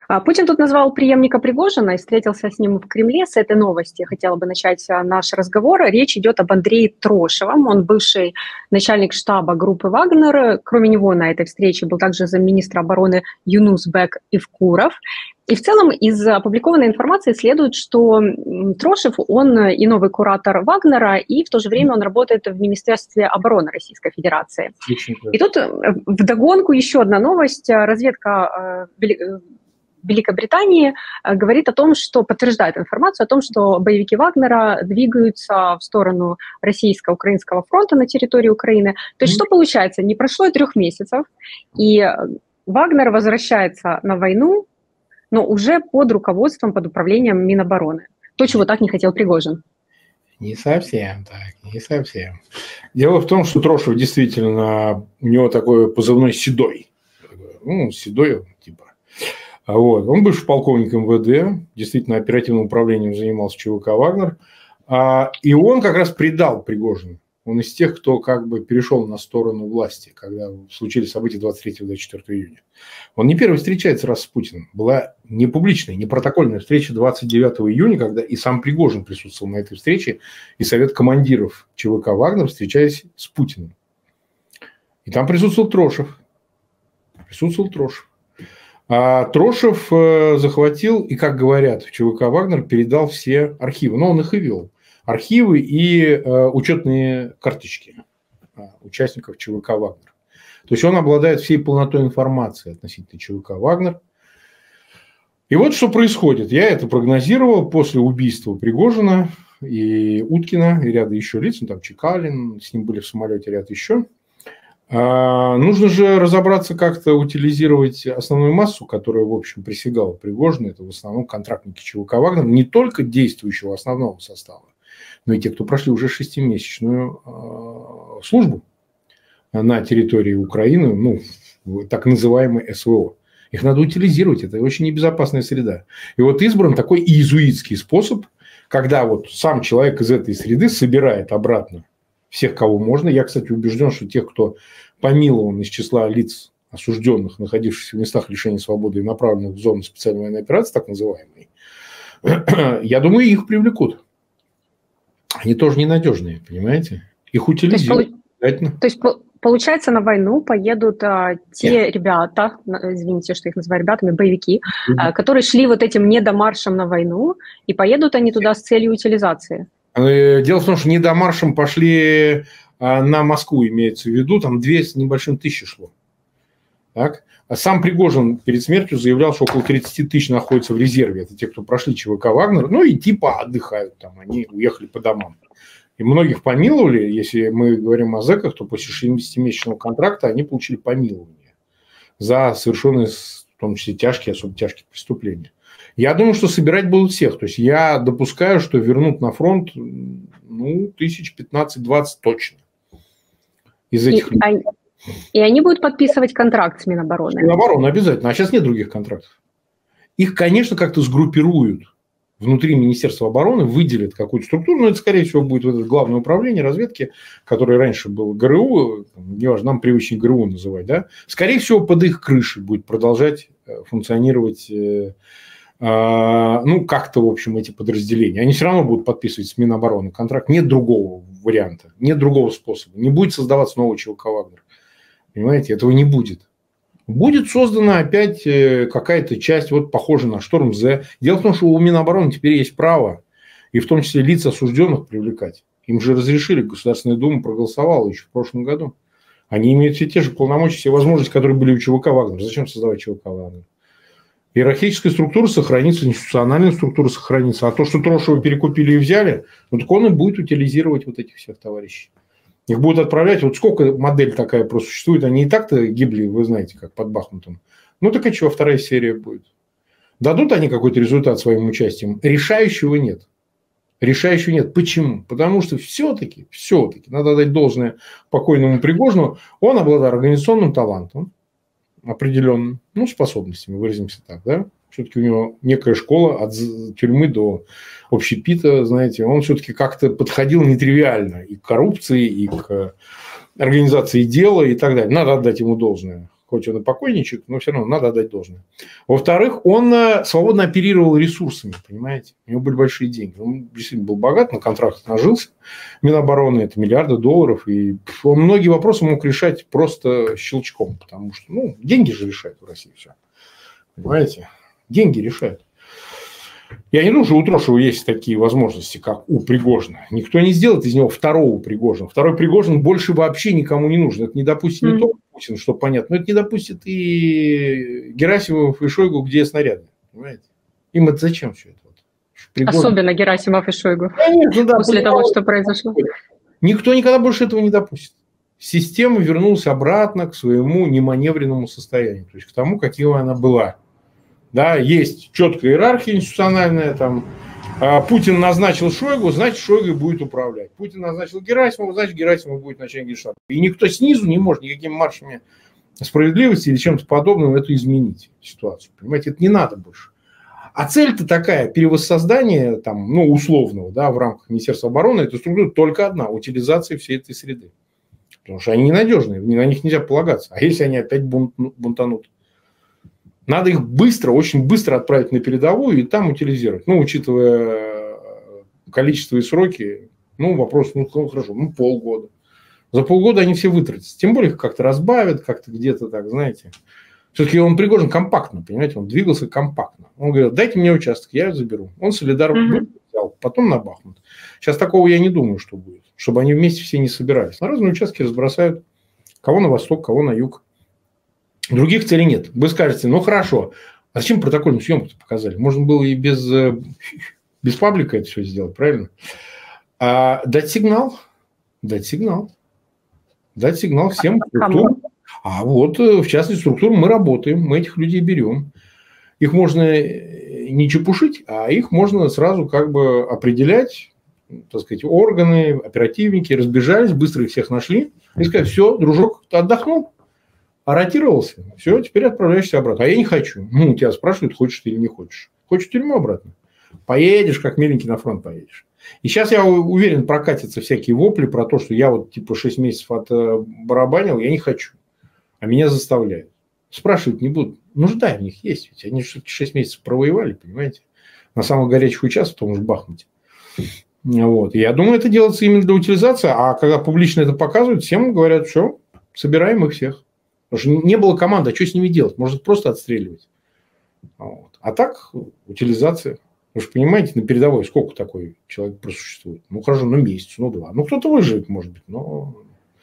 Путин тут назвал преемника Пригожина и встретился с ним в Кремле. С этой новости я хотела бы начать наш разговор. Речь идет об Андрее Трошевом. Он бывший начальник штаба группы «Вагнер». Кроме него на этой встрече был также замминистра обороны Юнусбек Ивкуров. И в целом из опубликованной информации следует, что Трошев, он и новый куратор Вагнера, и в то же время он работает в Министерстве обороны Российской Федерации. И тут вдогонку еще одна новость. Разведка Великобритании говорит о том, что подтверждает информацию о том, что боевики Вагнера двигаются в сторону российско-украинского фронта на территории Украины. То есть что получается? Не прошло и 3 месяцев, и Вагнер возвращается на войну, но уже под руководством, под управлением Минобороны. То, чего так не хотел Пригожин. Не совсем так, не совсем. Дело в том, что Трошев действительно, у него такой позывной «Седой». Ну, седой типа. Вот. Он бывший полковник МВД, действительно оперативным управлением занимался ЧВК «Вагнер». И он как раз предал Пригожина. Он из тех, кто как бы перешел на сторону власти, когда случились события 23-24 июня. Он не первый встречается раз с Путиным. Была не публичная, не протокольная встреча 29 июня, когда и сам Пригожин присутствовал на этой встрече, и совет командиров ЧВК «Вагнер», встречаясь с Путиным. И там присутствовал Трошев. А Трошев захватил и, как говорят в ЧВК «Вагнер», передал все архивы. Но он их и вел. Архивы и учетные карточки участников ЧВК «Вагнер». То есть он обладает всей полнотой информации относительно ЧВК «Вагнер». И вот что происходит. Я это прогнозировал после убийства Пригожина и Уткина, и ряда еще лиц, ну, там Чекалин, с ним были в самолете ряд еще. Нужно же разобраться, как-то утилизировать основную массу, которая, в общем, присягала Пригожину. Это в основном контрактники ЧВК «Вагнер», не только действующего основного состава, но и те, кто прошли уже 6-месячную службу на территории Украины, ну, так называемый СВО. Их надо утилизировать, это очень небезопасная среда. И вот избран такой иезуитский способ, когда вот сам человек из этой среды собирает обратно всех, кого можно. Я, кстати, убежден, что тех, кто помилован из числа лиц осужденных, находившихся в местах лишения свободы и направленных в зону специальной военной операции, так называемой, я думаю, их привлекут. Они тоже ненадежные, понимаете? Их утилизируют. То есть, получается, на войну поедут те ребята, извините, что их называю ребятами, боевики, которые шли вот этим недомаршем на войну, и поедут они туда с целью утилизации. Дело в том, что недомаршем пошли на Москву, имеется в виду, там 2 с небольшим тысячи шло. Так? А сам Пригожин перед смертью заявлял, что около 30 тысяч находятся в резерве. Это те, кто прошли ЧВК «Вагнер», ну и типа отдыхают там, они уехали по домам. И многих помиловали, если мы говорим о зэках, то после 60-месячного контракта они получили помилование за совершенные, в том числе, тяжкие, особо тяжкие преступления. Я думаю, что собирать будут всех. То есть я допускаю, что вернут на фронт, ну, 15-20 точно. Из этих людей. И они будут подписывать контракт с Минобороны. Минобороны обязательно. А сейчас нет других контрактов. Их, конечно, как-то сгруппируют внутри Министерства обороны, выделят какую-то структуру, но это, скорее всего, будет вот это главное управление разведки, которое раньше было ГРУ, неважно, нам привычнее ГРУ называть, да, скорее всего, под их крышей будет продолжать функционировать, ну, как-то, в общем, эти подразделения. Они все равно будут подписывать с Минобороны контракт. Нет другого варианта, нет другого способа. Не будет создаваться новый ЧВК «Вагнер». Понимаете, этого не будет. Будет создана опять какая-то часть, вот похожая на Шторм З. Дело в том, что у Минобороны теперь есть право, и в том числе лиц осужденных привлекать. Им же разрешили, Государственная Дума проголосовала еще в прошлом году. Они имеют все те же полномочия, все возможности, которые были у ЧВК «Вагнер». Зачем создавать ЧВК «Вагнер»? Иерархическая структура сохранится, институциональная структура сохранится. А то, что Трошева перекупили и взяли, ну, так он и будет утилизировать вот этих всех товарищей. Их будут отправлять, вот сколько модель такая просто существует, они и так-то гибли, вы знаете, как под Бахмутом. Ну так и что, 2-я серия будет. Дадут они какой-то результат своим участием? Решающего нет. Решающего нет. Почему? Потому что все-таки, надо дать должное покойному Пригожину, он обладает организационным талантом, определенным, ну, способностями, выразимся так, да. Все-таки у него некая школа от тюрьмы до общепита, знаете, он все-таки как-то подходил нетривиально и к коррупции, и к организации дела и так далее. Надо отдать ему должное. хоть он и покойничек, но все равно надо отдать должное. Во-вторых, он свободно оперировал ресурсами, понимаете? У него были большие деньги. Он действительно был богат, на контрактах нажился. Минобороны – это миллиарды долларов. И он многие вопросы мог решать просто щелчком, потому что, ну, деньги же решают в России все. Понимаете? Деньги решают. Я не думаю, что у Трошева есть такие возможности, как у Пригожина. Никто не сделает из него второго Пригожина. Второй Пригожин больше вообще никому не нужен. Это не допустит не только Путин, что понятно, но это не допустит и Герасимов, и Шойгу, где снаряды. Понимаете? Им это зачем все это? Пригожин... Особенно Герасимов и Шойгу. Конечно, да, после того, что произошло. Никто никогда больше этого не допустит. Система вернулась обратно к своему неманевренному состоянию. То есть к тому, каким она была. Да, есть четкая иерархия институциональная, там, Путин назначил Шойгу, значит, Шойгу будет управлять. Путин назначил Герасимова, значит, Герасимов будет начальник Генштаба. И никто снизу не может никакими маршами справедливости или чем-то подобным эту изменить ситуацию. Понимаете, это не надо больше. А цель-то такая, перевоссоздание, там, ну, условного, да, в рамках Министерства обороны, это структура только одна, утилизация всей этой среды. Потому что они ненадежные, на них нельзя полагаться. А если они опять бунтанут? Надо их быстро, очень быстро отправить на передовую и там утилизировать. Ну, учитывая количество и сроки, ну, вопрос, ну, хорошо, ну, полгода. За полгода они все вытратятся. Тем более их как-то разбавят, как-то где-то так, знаете. Все-таки он Пригожин компактно, понимаете, он двигался компактно. Он говорил, дайте мне участок, я заберу. Он Солидар взял, потом на Бахмут. Сейчас такого я не думаю, что будет. Чтобы они вместе все не собирались. На разные участки разбросают. Кого на восток, кого на юг. Других целей нет. Вы скажете, ну хорошо, а зачем протокольную съемку показали? Можно было и без паблика это все сделать, правильно? Дать сигнал всем структурам. А вот, в частности, структурам мы работаем, мы этих людей берем. Их можно не чепушить, а их можно сразу как бы определять, так сказать, органы, оперативники, разбежались, быстро их всех нашли и сказали, все, дружок, ты отдохнул? Ротировался, все, теперь отправляешься обратно. А я не хочу. Ну, тебя спрашивают, хочешь ты или не хочешь. Хочешь в тюрьму обратно? Поедешь, как миленький на фронт поедешь. И сейчас, я уверен, прокатятся всякие вопли про то, что я вот типа 6 месяцев отбарабанил, я не хочу. А меня заставляют. Спрашивать не будут. Нужда в них есть. Ведь они 6 месяцев провоевали, понимаете? На самых горячих участках, в том же Бахмуте. Вот. И я думаю, это делается именно для утилизации. А когда публично это показывают, всем говорят, все, собираем их всех. Потому что не было команды, а что с ними делать? Может, просто отстреливать. Вот. А так, утилизация. Вы же понимаете, на передовой сколько такой человек просуществует? Ну, хорошо, ну, месяц, ну, 2. Ну, кто-то выживет, может быть. Но,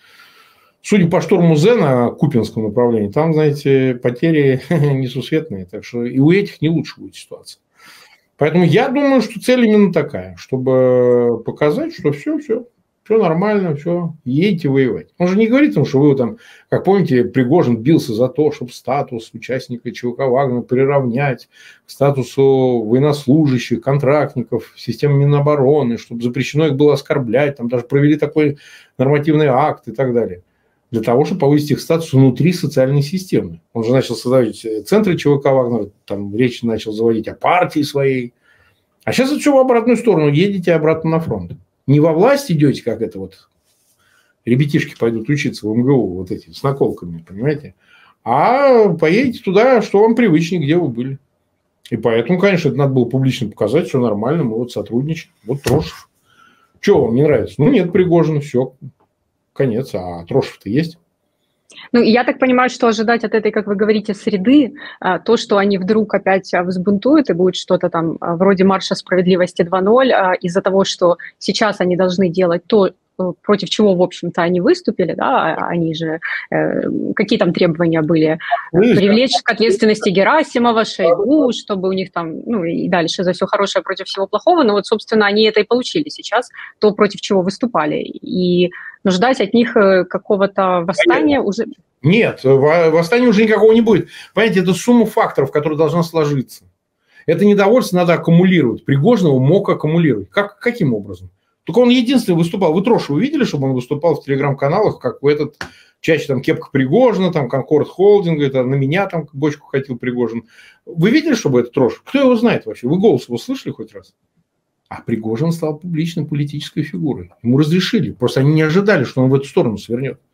судя по штурму З на Купинском направлении, там, знаете, потери несусветные. Так что и у этих не лучше будет ситуация. Поэтому я думаю, что цель именно такая, чтобы показать, что все нормально, все, едете воевать. Он же не говорит, что вы там, как помните, Пригожин бился за то, чтобы статус участника ЧВК Вагнера приравнять к статусу военнослужащих, контрактников, системы Минобороны, чтобы запрещено их было оскорблять, там даже провели такой нормативный акт и так далее. Для того, чтобы повысить их статус внутри социальной системы. Он же начал создавать центры ЧВК Вагнера, там речь начал заводить о партии своей. А сейчас это все в обратную сторону, едете обратно на фронт. Не во власть идете, как это вот ребятишки пойдут учиться в МГУ, вот эти, с наколками, понимаете? А поедете туда, что вам привычнее, где вы были. И поэтому, конечно, это надо было публично показать, все нормально, мы вот сотрудничаем. Вот Трошев. Чего вам не нравится? Ну, нет Пригожина, все, конец. А Трошев-то есть. Ну, я так понимаю, что ожидать от этой, как вы говорите, среды, то, что они вдруг опять взбунтуют и будет что-то там вроде марша справедливости 2.0, из-за того, что сейчас они должны делать то, против чего, в общем-то, они выступили, да, они же, какие там требования были? Привлечь к ответственности Герасимова, Шойгу, чтобы у них там, ну, и дальше за все хорошее против всего плохого, но вот, собственно, они это и получили сейчас, то, против чего выступали, и ждать от них какого-то восстания уже... Нет, восстания уже никакого не будет. Понимаете, это сумма факторов, которая должна сложиться. Это недовольство надо аккумулировать. Пригожного мог аккумулировать. Каким образом? Только он единственный выступал. Вы Трошева видели, чтобы он выступал в телеграм-каналах, как в этот, чаще там кепка Пригожина, там Конкорд Холдинга, это на меня там бочку хотел Пригожин. Вы видели, чтобы это Трошев? Кто его знает вообще? Вы голос его слышали хоть раз? А Пригожин стал публичной политической фигурой. Ему разрешили. Просто они не ожидали, что он в эту сторону свернет.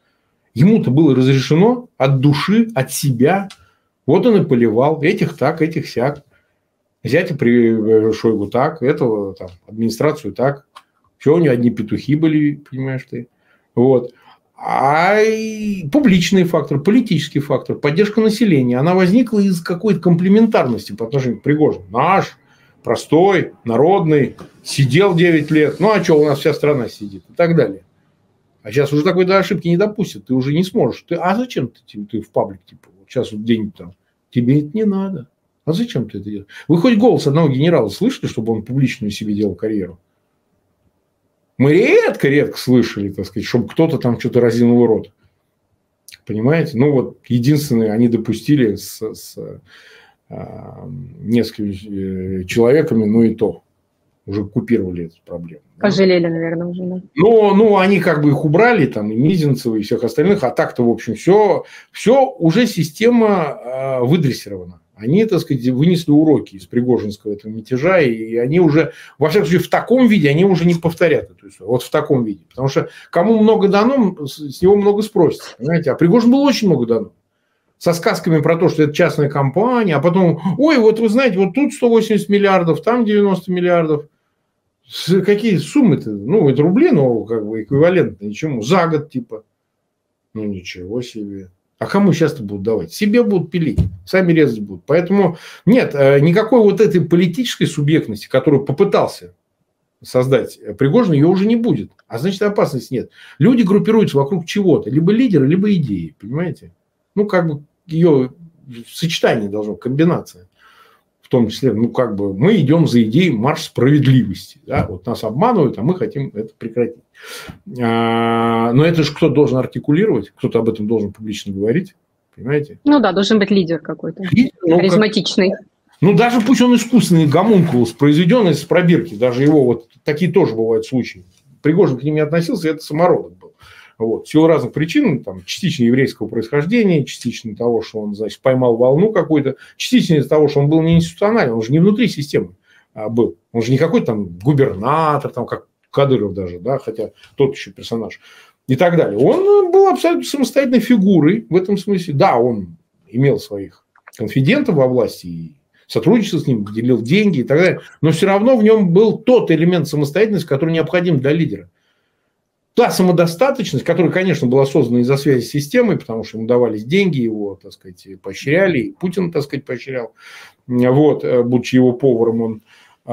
Ему-то было разрешено от души, от себя. Вот он и поливал. Этих так, этих сяк. Зятя при Шойгу так, этого там, администрацию так. Все, у него одни петухи были, понимаешь ты. Вот. А и публичный фактор, политический фактор, поддержка населения, она возникла из какой-то комплементарности по отношению к Пригожину. Наш, простой, народный, сидел 9 лет. Ну, а что, у нас вся страна сидит и так далее. А сейчас уже такой ошибки не допустят. Ты уже не сможешь. А зачем ты в паблик? Типа, вот сейчас вот день там. Тебе это не надо. А зачем ты это делаешь? Вы хоть голос одного генерала слышали, чтобы он публичную себе делал карьеру? Мы редко слышали, так сказать, чтобы кто-то там что-то разинул рот. Понимаете? Ну, вот единственное, они допустили с несколькими человеками, но и то. Уже купировали эту проблему. Пожалели, наверное, уже. Да. Ну, они как бы их убрали, там, и Мизинцева, и всех остальных, а так-то, в общем, все уже система выдрессирована. Они, так сказать, вынесли уроки из пригожинского этого мятежа, и они уже, во всяком случае, в таком виде они уже не повторят эту историю. Вот в таком виде. Потому что кому много дано, с него много спросится. Понимаете? А Пригожин было очень много дано. Со сказками про то, что это частная компания, а потом, ой, вот вы знаете, вот тут 180 миллиардов, там 90 миллиардов. Какие суммы-то? Ну, это рубли, но как бы эквивалентно ничему. За год, типа. Ну, ничего себе. А кому сейчас-то будут давать? Себе будут пилить, сами резать будут. Поэтому нет, никакой вот этой политической субъектности, которую попытался создать Пригожин, ее уже не будет. А значит, опасности нет. Люди группируются вокруг чего-то. Либо лидера, либо идеи. Понимаете? Ну, как бы ее сочетание должно, комбинация. В том числе, ну, как бы мы идем за идеей марш справедливости. Да? Вот нас обманывают, а мы хотим это прекратить. Но это же кто должен артикулировать, кто-то об этом должен публично говорить. Понимаете? Ну да, должен быть лидер какой-то. Харизматичный. Ну, даже пусть он искусственный гомункулус, произведенный с пробирки. Даже его вот такие тоже бывают случаи. Пригожин к ним не относился, это самородок был. Вот. В силу разных причин, там, частично еврейского происхождения, частично того, что он, значит, поймал волну какую-то, частично из-за того, что он был не институциональный, он же не внутри системы был. Он же не какой-то там губернатор, там, как Кадыров даже, да, хотя тот еще персонаж. И так далее. Он был абсолютно самостоятельной фигурой в этом смысле. Да, он имел своих конфидентов во власти и сотрудничал с ним, делил деньги и так далее. Но все равно в нем был тот элемент самостоятельности, который необходим для лидера. Та самодостаточность, которая, конечно, была создана из-за связи с системой, потому что ему давались деньги, его, так сказать, поощряли, и Путин, так сказать, поощрял. Вот, будучи его поваром, он.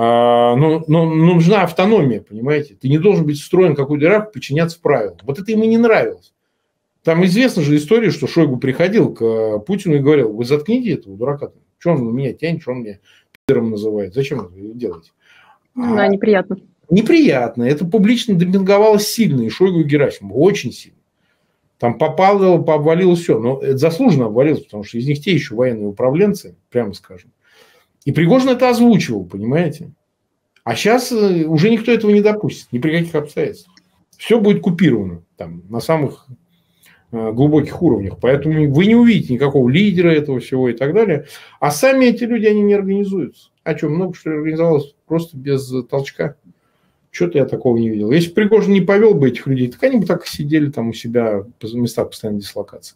Но нужна автономия, понимаете? Ты не должен быть встроен в какую-то иерархию, подчиняться правилам. Вот это ему не нравилось. Там известна же история, что Шойгу приходил к Путину и говорил: вы заткните этого дурака. Что он меня тянет, что он меня пидором называет? Зачем это делать? Да, неприятно. Неприятно. Это публично демпинговалось сильно. И Шойгу, и Герасимову. Очень сильно. Там попало, пообвалилось все. Но это заслуженно обвалилось, потому что из них те еще военные управленцы, прямо скажем. И Пригожин это озвучивал, понимаете? А сейчас уже никто этого не допустит. Ни при каких обстоятельствах. Все будет купировано там, на самых глубоких уровнях. Поэтому вы не увидите никакого лидера этого всего и так далее. А сами эти люди, они не организуются. А что, много что ли организовалось просто без толчка? Что-то я такого не видел. Если Пригожин не повел бы этих людей, так они бы так и сидели там у себя в местах постоянной дислокации.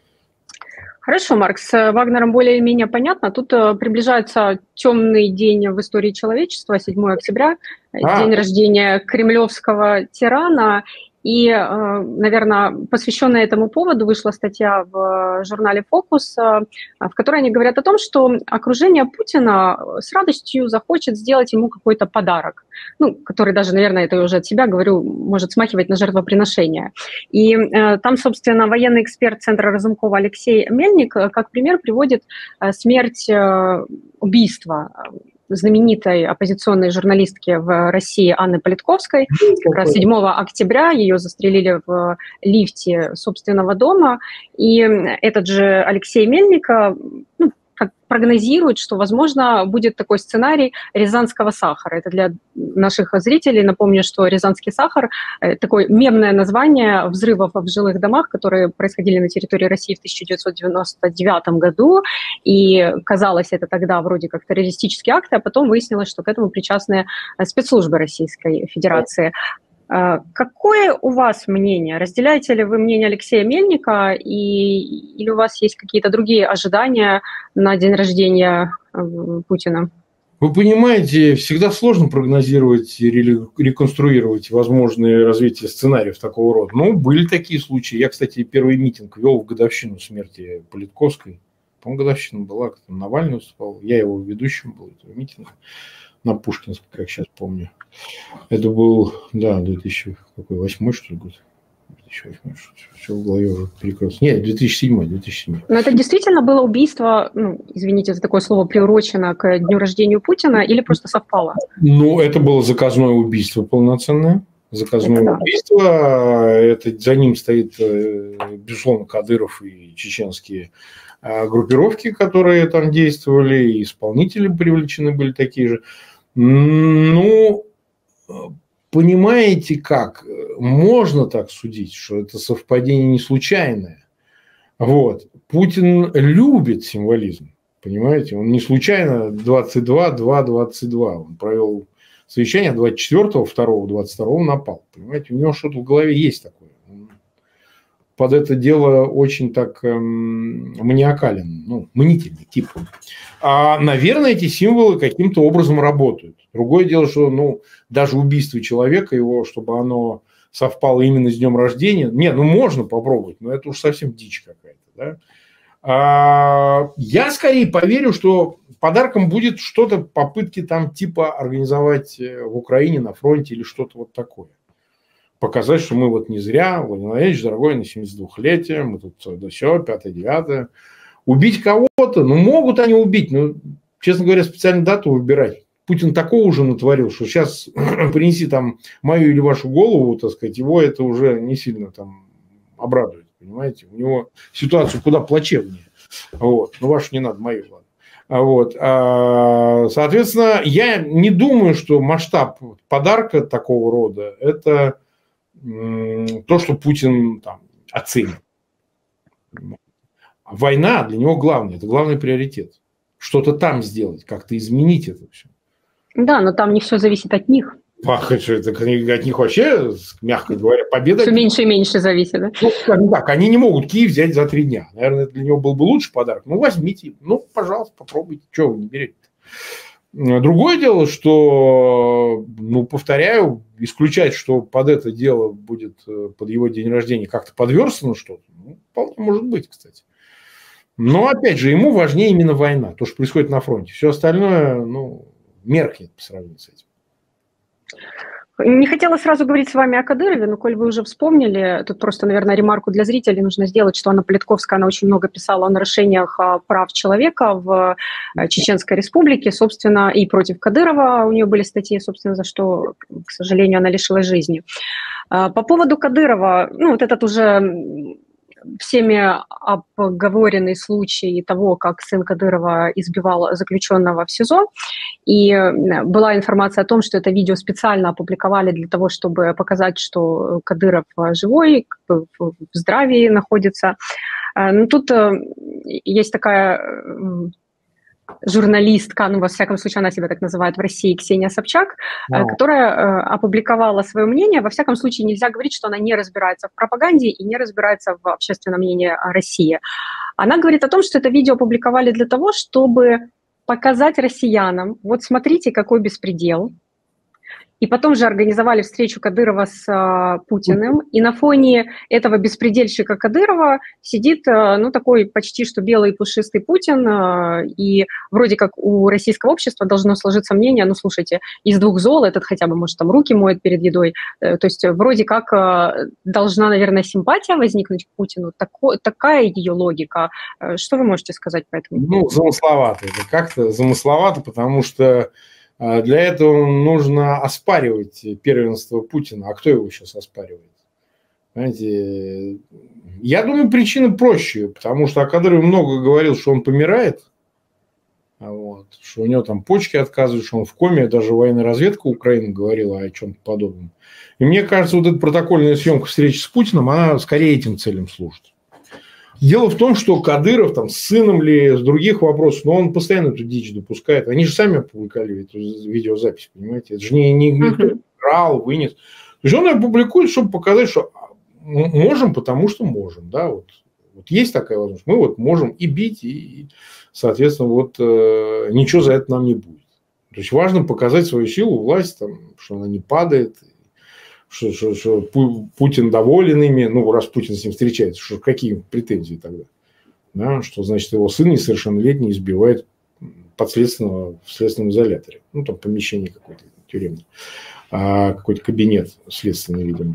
Хорошо, Марк, с Вагнером более-менее понятно. Тут приближается темный день в истории человечества, 7 октября, день рождения кремлевского тирана. И, наверное, посвященная этому поводу вышла статья в журнале «Фокус», в которой они говорят о том, что окружение Путина с радостью захочет сделать ему какой-то подарок, ну, который даже, наверное, это я уже от себя говорю, может смахивать на жертвоприношение. И там, собственно, военный эксперт Центра Разумкова Алексей Мельник как пример приводит смерть, убийства знаменитой оппозиционной журналистки в России Анны Политковской. Как раз 7 октября ее застрелили в лифте собственного дома. И этот же Алексей Мельник прогнозирует, что, возможно, будет такой сценарий рязанского сахара. Это для наших зрителей. Напомню, что рязанский сахар – такое мемное название взрывов в жилых домах, которые происходили на территории России в 1999 году. И казалось это тогда вроде как террористические акты, а потом выяснилось, что к этому причастны спецслужбы Российской Федерации. Какое у вас мнение? Разделяете ли вы мнение Алексея Мельника или у вас есть какие-то другие ожидания на день рождения Путина? Вы понимаете, всегда сложно прогнозировать или реконструировать возможные развитие сценариев такого рода. Но были такие случаи. Я, кстати, первый митинг вел в годовщину смерти Политковской. По-моему, годовщина была, как там Навальный выступал. Я его ведущим был этого митинга на Пушкинской, как сейчас помню. Это был, да, 2008, что ли, год. 2008, все в голове уже перекрылось. Нет, 2007. Но это действительно было убийство, извините за такое слово, приурочено к дню рождения Путина или просто совпало? Ну, это было заказное убийство полноценное. Заказное убийство. Это, за ним стоит, безусловно, Кадыров и чеченские группировки, которые там действовали, и исполнители привлечены были такие же. Ну, понимаете как? Можно так судить, что это совпадение не случайное. Вот. Путин любит символизм, понимаете? Он не случайно 22-2-22. Он провел совещание 24-го, 2-го, 22-го напал. Понимаете? У него что-то в голове есть такое. Он под это дело очень так маниакален, мнительный тип. Наверное, эти символы каким-то образом работают. Другое дело, что даже убийство человека, его, чтобы оно совпало именно с днем рождения, можно попробовать, но это уж совсем дичь какая-то. Да? Я скорее поверю, что подарком будет что-то, попытки там типа организовать в Украине, на фронте или что-то вот такое. Показать, что мы вот не зря, Владимир Владимирович, дорогой, на 72-летие, мы тут все, 5-9. Убить кого-то, могут они убить, но, честно говоря, специально дату выбирать. Путин такого уже натворил, что сейчас принеси там мою или вашу голову, так сказать, его это уже не сильно там обрадует, понимаете? У него ситуация куда плачевнее. Вот. Но вашу не надо, мою, ладно. Вот. Соответственно, я не думаю, что масштаб подарка такого рода – это то, что Путин там оценит. Война для него главное, это главный приоритет. Что-то там сделать, как-то изменить это все. Да, но там не все зависит от них. Это от них вообще, мягко говоря, победа. Все меньше и меньше зависит, да? Скажем так, они не могут Киев взять за 3 дня. Наверное, для него был бы лучший подарок. Возьмите, пожалуйста, попробуйте. Чего вы не берете? Другое дело, что, повторяю, исключать, что под это дело будет, под его день рождения как-то подверстано что-то, вполне может быть, кстати. Но, опять же, ему важнее именно война, то, что происходит на фронте. Все остальное, меркнет по сравнению с этим. Не хотела сразу говорить с вами о Кадырове, но коль вы уже вспомнили, тут просто, наверное, ремарку для зрителей нужно сделать, что Анна Политковская, она очень много писала о нарушениях прав человека в Чеченской Республике, собственно, и против Кадырова у нее были статьи, собственно, за что, к сожалению, она лишилась жизни. По поводу Кадырова, вот этот уже всеми обговоренный случай того, как сын Кадырова избивал заключенного в СИЗО. И была информация о том, что это видео специально опубликовали для того, чтобы показать, что Кадыров живой, в здравии находится. Но тут есть такая журналистка, во всяком случае, она себя так называет в России, Ксения Собчак, которая опубликовала свое мнение. Во всяком случае, нельзя говорить, что она не разбирается в пропаганде и не разбирается в общественном мнении о России. Она говорит о том, что это видео опубликовали для того, чтобы показать россиянам, вот смотрите, какой беспредел. И потом же организовали встречу Кадырова с Путиным, и на фоне этого беспредельщика Кадырова сидит, такой почти что белый пушистый Путин, и вроде как у российского общества должно сложиться мнение, слушайте, из 2 зол этот хотя бы, может, там руки моет перед едой, то есть вроде как должна, наверное, симпатия возникнуть к Путину, такая ее логика. Что вы можете сказать по этому? Замысловато, это как-то замысловато, потому что для этого нужно оспаривать первенство Путина. А кто его сейчас оспаривает? Понимаете, я думаю, причина проще, потому что о Кадырове много говорил, что он помирает, что у него там почки отказывают, что он в коме, даже военная разведка Украины говорила о чем-то подобном. И мне кажется, вот эта протокольная съемка встречи с Путиным, она скорее этим целям служит. Дело в том, что Кадыров там, с сыном ли, с других вопросов, но он постоянно эту дичь допускает. Они же сами опубликовали эту видеозапись, понимаете? Это же не крал, вынес. есть он ее публикует, чтобы показать, что можем, потому что можем. Да? Вот есть такая возможность. Мы вот можем и бить, и, соответственно, вот ничего за это нам не будет. То есть важно показать свою силу, власть, там, что она не падает, что Путин доволен ими. Ну, раз Путин с ним встречается, что какие претензии тогда? Да? Что значит его сын несовершеннолетний избивает подследственного в следственном изоляторе. Ну, там помещение какое-то тюремное. Какой-то кабинет следственный, видимо.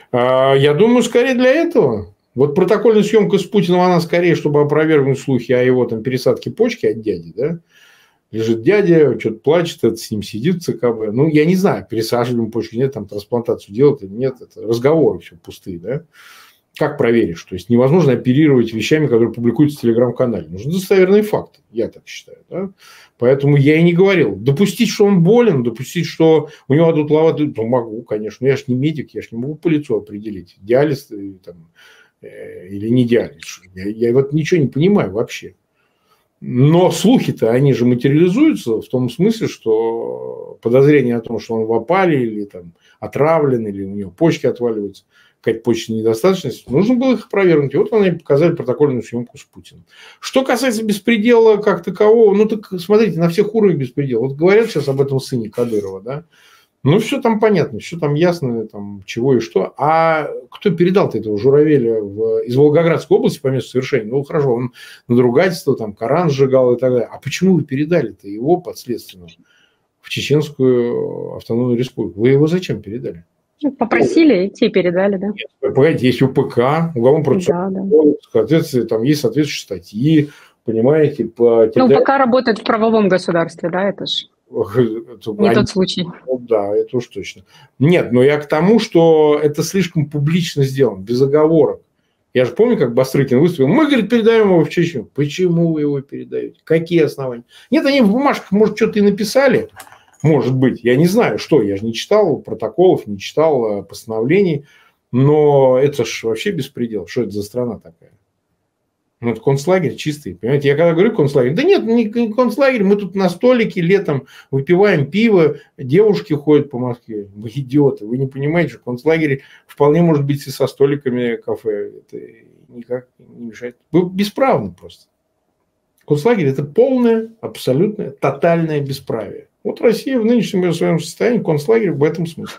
Я думаю, скорее для этого. Вот протокольная съемка с Путиным, она скорее, чтобы опровергнуть слухи о его там пересадке почки от дяди, да? Лежит дядя, что-то плачет, это с ним сидит в ЦКБ. Ну, я не знаю, пересаживаем почки, нет, там трансплантацию делать или нет. Это разговоры все пустые, да? Как проверишь? То есть невозможно оперировать вещами, которые публикуются в телеграм-канале. Нужны достоверные факты, я так считаю. Да? Поэтому я и не говорил. Допустить, что он болен, допустить, что у него адутловатый, ну, могу, конечно. Я же не медик, я же не могу по лицу определить, диализ там, или не диализ. Я вот ничего не понимаю вообще. Но слухи-то, они же материализуются в том смысле, что подозрение о том, что он в опале или там отравлен, или у него почки отваливаются, какая-то почечная недостаточность, нужно было их опровергнуть. И вот они показали протокольную съемку с Путиным. Что касается беспредела как такового, ну так смотрите, на всех уровнях беспредел. Вот говорят сейчас об этом сыне Кадырова, да? Ну, все там понятно, все там ясно, там, чего и что. А кто передал-то этого Журавеля из Волгоградской области по месту совершения? Ну, хорошо, он надругательство, там, Коран сжигал и так далее. А почему вы передали-то его подследственного в Чеченскую автономную республику? Вы его зачем передали? Попросили, и те передали, да? Погодите, есть УПК, уголовно-процессуальный кодекс, соответственно, там есть соответствующие статьи, понимаете, по... Ну, УПК работает в правовом государстве, да, это же не тот случай. Ну, да, это уж точно. Нет, но я к тому, что это слишком публично сделано, без оговорок. Я же помню, как Бастрыкин выступил. Мы, говорит, передаем его в Чечню. Почему вы его передаете? Какие основания? Нет, они в бумажках, может, что-то и написали. Может быть. Я не знаю, что. Я же не читал протоколов, не читал постановлений. Но это же вообще беспредел. Что это за страна такая? Ну, это концлагерь чистый. Понимаете, я когда говорю концлагерь, да нет, не концлагерь, мы тут на столике летом выпиваем пиво, девушки ходят по Москве. Вы идиоты, вы не понимаете, что концлагерь вполне может быть и со столиками кафе. Это никак не мешает. Вы бесправны просто. Концлагерь – это полное, абсолютное, тотальное бесправие. Вот Россия в нынешнем своем состоянии, концлагерь в этом смысле.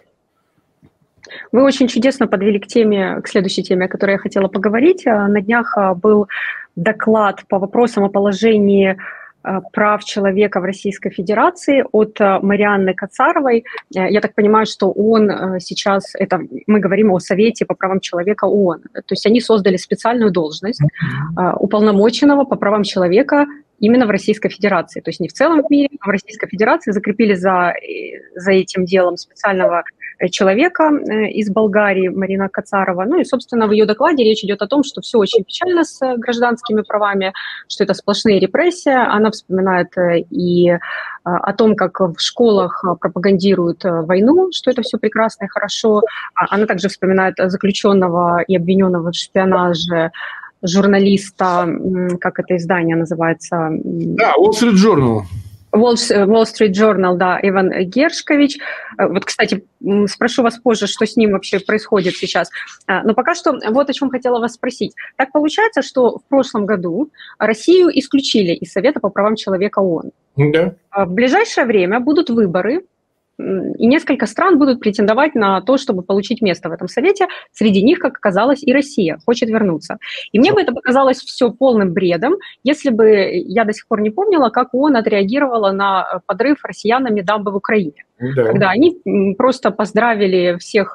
Вы очень чудесно подвели к следующей теме, о которой я хотела поговорить. На днях был доклад по вопросам о положении прав человека в Российской Федерации от Марианны Кацаровой. Я так понимаю, что он сейчас, мы говорим о Совете по правам человека ООН, то есть они создали специальную должность уполномоченного по правам человека именно в Российской Федерации, то есть не в целом в мире, а в Российской Федерации. Закрепили за этим делом специального человека из Болгарии, Марина Кацарова. Ну и, собственно, в ее докладе речь идет о том, что все очень печально с гражданскими правами, что это сплошные репрессии. Она вспоминает и о том, как в школах пропагандируют войну, что это все прекрасно и хорошо. Она также вспоминает заключенного и обвиненного в шпионаже журналиста, как это издание называется? Да, Wall Street Journal. Wall Street Journal, да, Иван Гершкович. Вот, кстати, спрошу вас позже, что с ним вообще происходит сейчас. Но пока что вот о чем хотела вас спросить. Так получается, что в прошлом году Россию исключили из Совета по правам человека ООН. Да. В ближайшее время будут выборы, и несколько стран будут претендовать на то, чтобы получить место в этом совете. Среди них, как оказалось, и Россия хочет вернуться. И мне бы это показалось все полным бредом, если бы я до сих пор не помнила, как ООН отреагировала на подрыв россиянами дамбы в Украине. Да. Когда они просто поздравили все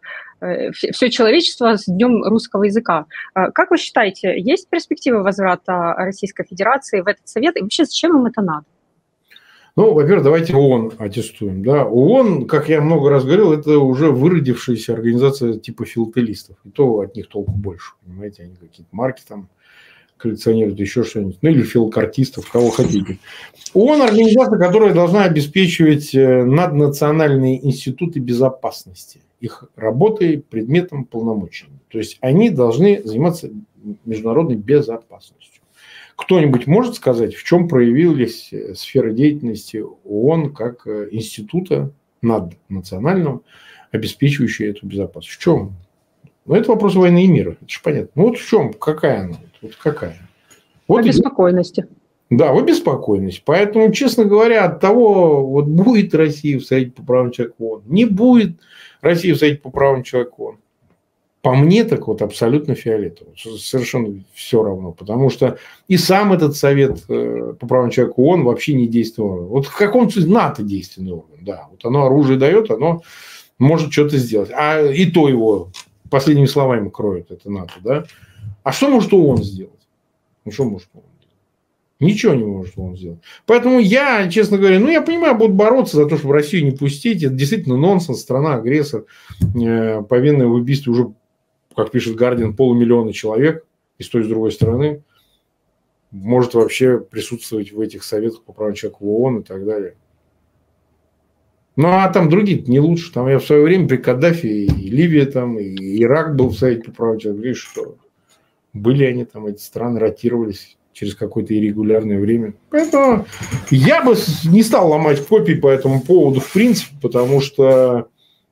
человечество с Днем русского языка. Как вы считаете, есть перспективы возврата Российской Федерации в этот совет? И вообще, зачем им это надо? Ну, во-первых, давайте ООН аттестуем. Да? ООН, как я много раз говорил, это уже выродившаяся организация типа филателистов. И то от них толку больше. Понимаете, они какие-то марки там коллекционируют, еще что-нибудь. Ну, или филокартистов, кого хотите. ООН – организация, которая должна обеспечивать наднациональные институты безопасности. Их работой, предметом, полномочиями. То есть они должны заниматься международной безопасностью. Кто-нибудь может сказать, в чем проявились сферы деятельности ООН как института наднационального, обеспечивающие эту безопасность. В чем? Ну, это вопрос войны и мира. Это же понятно. Ну, вот в чем? Какая она? Вот какая? Вот обеспокоенности. Да, в обеспокоенности. Поэтому, честно говоря, от того, вот будет Россия в Совете по правам человека ООН, не будет России в Совете по правам человека ООН, по мне так вот абсолютно фиолетово. Совершенно все равно. Потому что и сам этот Совет по правам человека ООН вообще не действенный орган. Вот в каком смысле НАТО действенный орган. Да, вот оно оружие дает, оно может что-то сделать. А и то его последними словами кроет, это НАТО. Да? А что может ООН сделать? Ну, что может ООН? Ничего не может он сделать. Поэтому я, честно говоря, я понимаю, будут бороться за то, чтобы Россию не пустить. Это действительно нонсенс. Страна-агрессор, повинная в убийстве уже, как пишет Гардиан, 500 000 человек. И с той, и с другой стороны может вообще присутствовать в этих советах по правам человека в ООН и так далее. Ну, а там другие не лучше. Там я в свое время при Каддафи и Ливия, там, и Ирак был в Совете по правам человека. Видишь, что были они там, эти страны ротировались через какое-то иррегулярное время. Поэтому я бы не стал ломать копии по этому поводу в принципе, потому что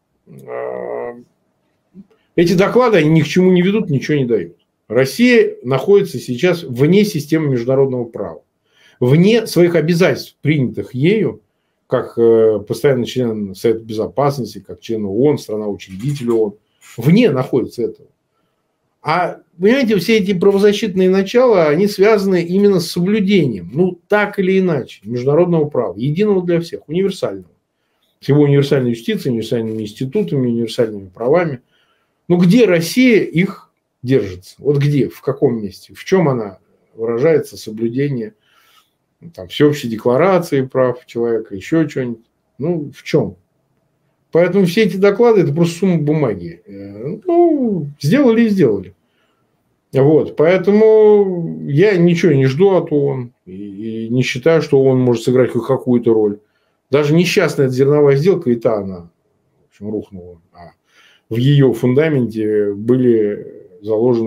эти доклады, они ни к чему не ведут, ничего не дают. Россия находится сейчас вне системы международного права, вне своих обязательств, принятых ею, как постоянный член Совета Безопасности, как член ООН, страна-учредитель ООН, вне находится этого. А, понимаете, все эти правозащитные начала, они связаны именно с соблюдением, так или иначе, международного права, единого для всех, универсального. С его универсальной юстицией, универсальными институтами, универсальными правами. Где Россия их держится? Вот где, в каком месте? В чем она выражается, соблюдение всеобщей декларации прав человека, еще что-нибудь? В чем? Поэтому все эти доклады – это просто сумма бумаги. Сделали и сделали. Вот. Поэтому я ничего не жду от ООН. И не считаю, что ООН может сыграть хоть какую-то роль. Даже несчастная зерновая сделка, и та она, в общем, рухнула. А в ее фундаменте были заложены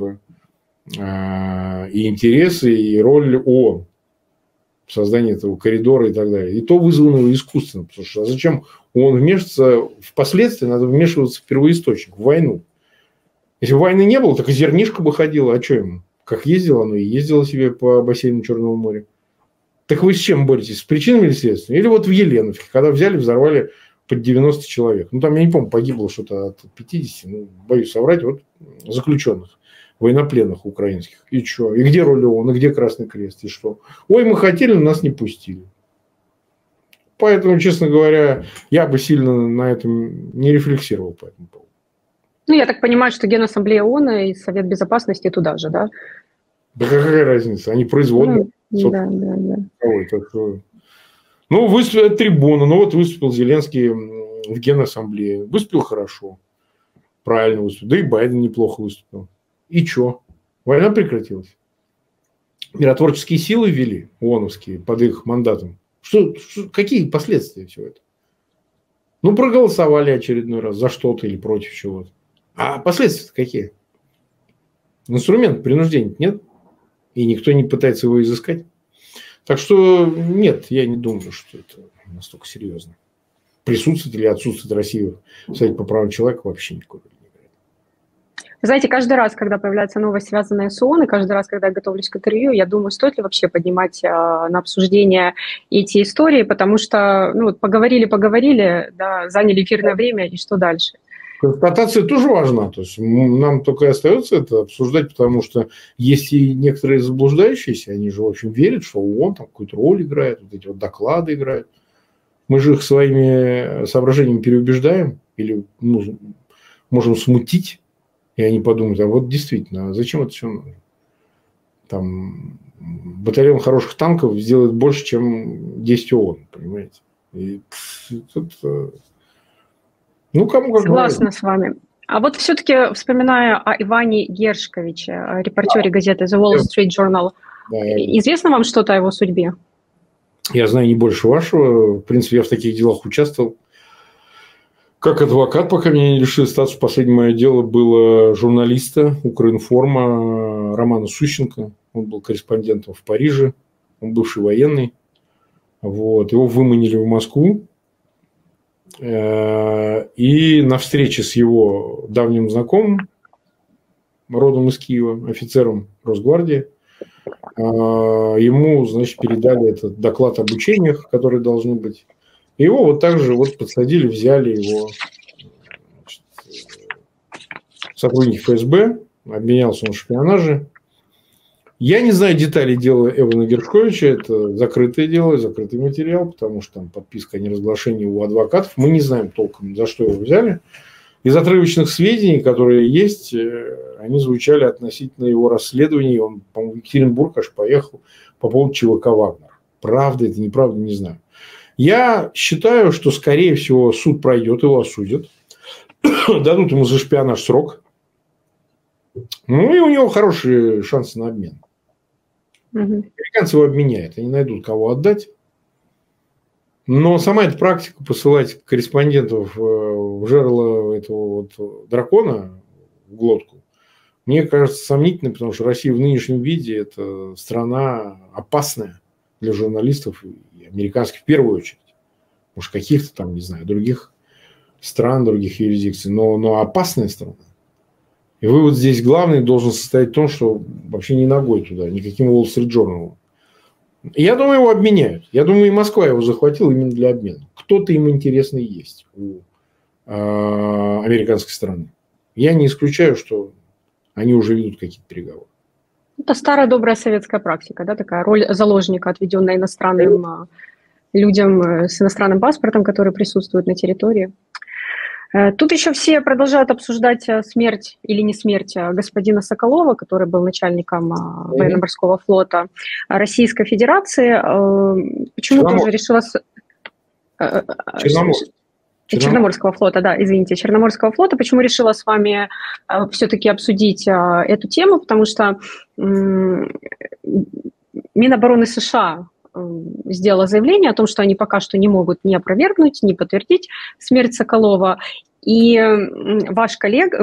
и интересы, и роль ООН в создании этого коридора и так далее. И то вызвано искусственно. Потому что зачем ООН вмешиваться? Впоследствии надо вмешиваться в первоисточник, в войну. Если бы войны не было, так и зернишко бы ходило. А что ему? Как ездило, оно и ездило себе по бассейну Черного моря. Так вы с чем боретесь? С причинами или следствием? Или вот в Еленовке, когда взяли, взорвали под 90 человек. Там, я не помню, погибло что-то от 50, боюсь соврать, заключенных, военнопленных украинских. И что? И где роль ООН? И где Красный Крест? И что? Ой, мы хотели, но нас не пустили. Поэтому, честно говоря, я бы сильно на этом не рефлексировал по этому поводу. Я так понимаю, что Генассамблея ООН и Совет Безопасности туда же, да? Да какая разница? Они производные. Да. Выступила трибуна. Выступил Зеленский в Генассамблее. Выступил хорошо. Правильно выступил. Да и Байден неплохо выступил. И что? Война прекратилась. Миротворческие силы ввели, ООНовские, под их мандатом. Какие последствия всего этого? Проголосовали очередной раз за что-то или против чего-то. А последствия какие? Инструмент принуждения нет. И никто не пытается его изыскать. Так что нет, я не думаю, что это настолько серьезно. Присутствует или отсутствует Россия в Совете по правам человека, вообще никакой не играет. Знаете, каждый раз, когда появляется новость, связанная с ООН, и каждый раз, когда я готовлюсь к интервью, я думаю, стоит ли вообще поднимать на обсуждение эти истории, потому что поговорили, да, заняли эфирное время, и что дальше? Констатация тоже важна. То есть нам только и остается это обсуждать, потому что есть и некоторые заблуждающиеся, они же, в общем, верят, что ООН там какую-то роль играет, эти доклады играют. Мы же их своими соображениями переубеждаем или можем смутить, и они подумают, действительно, а зачем это все нужно? Батальон хороших танков сделает больше, чем 10 ООН, понимаете? И тут... кому как. Согласна с вами. А все-таки, вспоминая о Иване Гершковиче, репортере газеты The Wall Street Journal, известно вам что-то о его судьбе? Я знаю не больше вашего. В принципе, я в таких делах участвовал. Как адвокат, пока меня не лишили статуса. Последнее мое дело было журналиста Укринформа Романа Сущенко. Он был корреспондентом в Париже. Он бывший военный. Его выманили в Москву. И на встрече с его давним знакомым, родом из Киева, офицером Росгвардии, ему, значит, передали этот доклад об учениях, которые должны быть. И его вот так же вот подсадили, взяли его, значит, сотрудники ФСБ, обменялся он в шпионаже. Я не знаю деталей дела Эвана Гершковича, это закрытое дело, закрытый материал, потому что там подписка о неразглашении у адвокатов. Мы не знаем толком, за что его взяли. Из отрывочных сведений, которые есть, они звучали относительно его расследования. Он, по-моему, в Екатеринбург аж поехал по поводу ЧВК «Вагнер». Правда это, неправда, не знаю. Я считаю, что, скорее всего, суд пройдет, его осудят. Дадут ему за шпионаж срок. Ну, и у него хорошие шансы на обмен. Американцы его обменяют. Они найдут, кого отдать. Но сама эта практика посылать корреспондентов в жерло этого вот дракона, в глотку, мне кажется сомнительной, потому что Россия в нынешнем виде – это страна опасная для журналистов, и американских в первую очередь. Может, каких-то там, не знаю, других стран, других юрисдикций, но опасная страна. И вывод здесь главный должен состоять в том, что вообще ни ногой туда, никаким Wall Street Journal. Я думаю, его обменяют. Я думаю, и Москва его захватила именно для обмена. Кто-то им интересный есть у американской стороны. Я не исключаю, что они уже ведут какие-то переговоры. Это старая добрая советская практика, да, такая роль заложника, отведенная иностранным людям с иностранным паспортом, которые присутствуют на территории. Тут еще все продолжают обсуждать смерть или не смерть господина Соколова, который был начальником военно-морского флота Российской Федерации. Почему тоже решила... Черноморского флота, да, извините, Черноморского флота. Почему решила с вами все-таки обсудить эту тему? Потому что Минобороны США сделала заявление о том, что они пока что не могут ни опровергнуть, ни подтвердить смерть Соколова. И ваш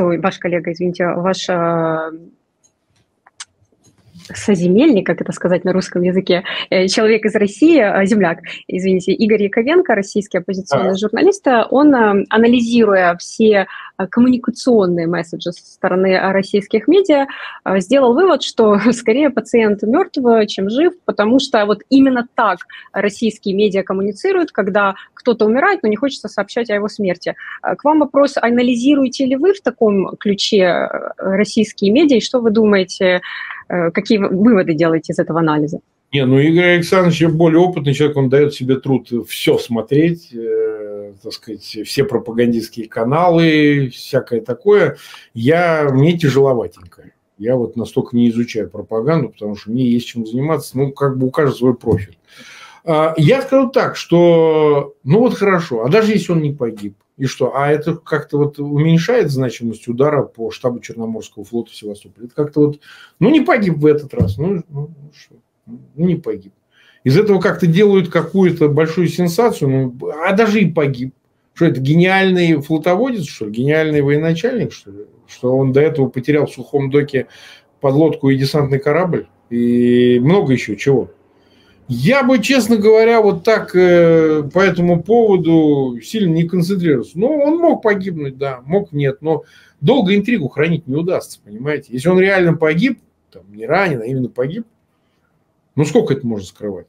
соземельник, как это сказать на русском языке, человек из России, земляк, извините, Игорь Яковенко, российский оппозиционный журналист, он, анализируя все коммуникационные месседжи со стороны российских медиа, сделал вывод, что скорее пациент мертв, чем жив, потому что вот именно так российские медиа коммуницируют, когда кто-то умирает, но не хочется сообщать о его смерти. К вам вопрос, анализируете ли вы в таком ключе российские медиа, и что вы думаете, какие выводы делаете из этого анализа? Не, ну Игорь Александрович более опытный человек, он дает себе труд все смотреть, так сказать, все пропагандистские каналы, всякое такое. Мне тяжеловатенько. Я вот настолько не изучаю пропаганду, потому что мне есть чем заниматься, ну, как бы у каждого свой профиль. Я скажу так, что, ну вот хорошо, а даже если он не погиб, и что? А это как-то вот уменьшает значимость удара по штабу Черноморского флота в Севастополе? Это как-то вот, ну не погиб в этот раз, ну что, ну не погиб. Из этого как-то делают какую-то большую сенсацию, ну, а даже и погиб. Что это, гениальный флотоводец, что ли? Гениальный военачальник, что ли? Что он до этого потерял в сухом доке подлодку и десантный корабль? И много еще чего. Я бы, честно говоря, вот так по этому поводу сильно не концентрировался. Ну, он мог погибнуть, да, мог нет, но долго интригу хранить не удастся, понимаете. Если он реально погиб, там, не ранен, а именно погиб, ну, сколько это можно скрывать?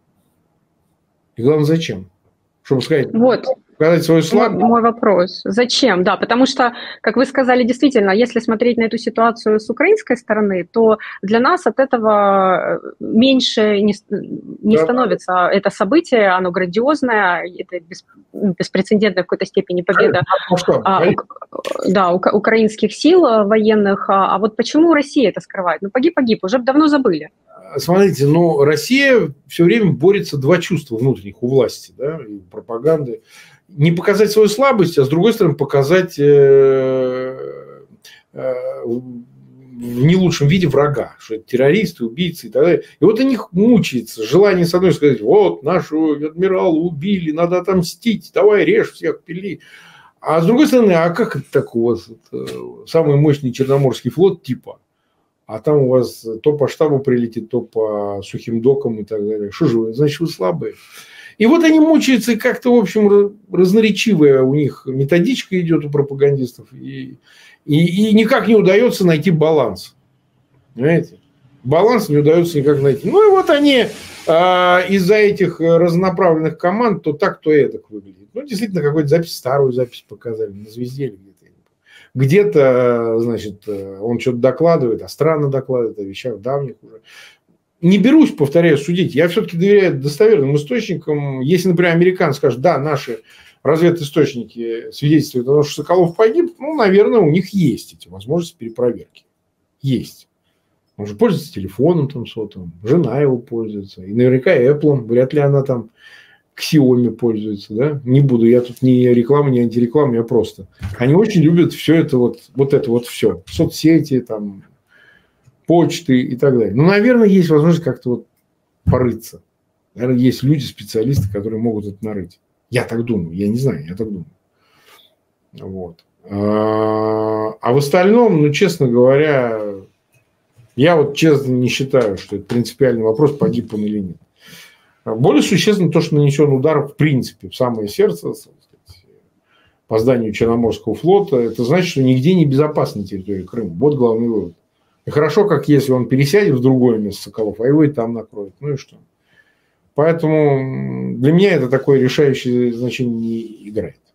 И главное, зачем? Чтобы сказать... Вот. Показать свою слабость. Мой вопрос. Зачем? Да, потому что, как вы сказали, действительно, если смотреть на эту ситуацию с украинской стороны, то для нас от этого меньше не становится это событие, оно грандиозное, это беспрецедентная в какой-то степени победа украинских сил военных. А вот почему Россия это скрывает? Ну, погиб, уже давно забыли. Смотрите, ну, Россия все время борется два чувства внутренних у власти, да, и пропаганды. Не показать свою слабость, а с другой стороны показать в не лучшем виде врага, что это террористы, убийцы и так далее. И вот у них мучается желание, с одной стороны, сказать, вот, нашу адмирала убили, надо отомстить, давай режь всех, пили. А с другой стороны, а как это так у вас самый мощный Черноморский флот типа? А там у вас то по штабу прилетит, то по сухим докам и так далее. Что же вы, значит, вы слабые? И вот они мучаются, и как-то, в общем, разноречивая у них методичка идет у пропагандистов, и никак не удается найти баланс. Понимаете? Баланс не удается никак найти. Ну и вот они из-за этих разнонаправленных команд то так, то эдак выглядит. Ну, действительно, какую-то запись, старую запись показали на «Звезде» или где-то. Где-то, значит, он что-то докладывает, а странно докладывает о вещах давних уже. Не берусь, повторяю, судить. Я все-таки доверяю достоверным источникам. Если, например, американцы скажут, да, наши разведисточники свидетельствуют о том, что Соколов погиб, ну, наверное, у них есть эти возможности перепроверки. Есть. Он же пользуется телефоном там сотовым, жена его пользуется. И наверняка Apple, вряд ли она там Xiaomi пользуется, да? Не буду, я тут ни реклама, ни антиреклама, я просто. Они очень любят все это вот это вот все. Соцсети, там, почты и так далее. Ну, наверное, есть возможность как-то вот порыться. Наверное, есть люди, специалисты, которые могут это нарыть. Я так думаю, я не знаю, я так думаю. Вот. А в остальном, ну, честно говоря, я вот честно не считаю, что это принципиальный вопрос, погиб он или нет. Более существенно то, что нанесен удар в принципе в самое сердце, сказать, по зданию Черноморского флота. Это значит, что нигде не безопасна территория Крыма. Вот главный вывод. И хорошо, как если он пересядет в другое место Соколов, а его и там накроют. Ну и что? Поэтому для меня это такое решающее значение не играет.